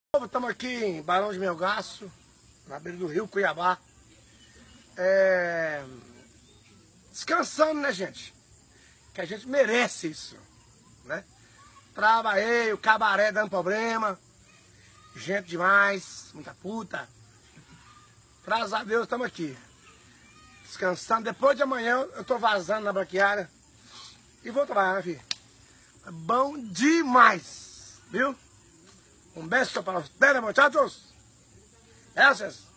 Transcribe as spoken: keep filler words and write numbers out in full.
Estamos aqui em Barão de Melgaço, na beira do rio Cuiabá. É... Descansando, né, gente? Que a gente merece isso, né? Trabalhei, o cabaré dando problema. Gente demais, muita puta. Graças a Deus estamos aqui. Descansando. Depois de amanhã eu tô vazando na braquiária. E vou trabalhar, né, filho? É bom demais, viu? Um beijo para vocês, muchachos. Gracias.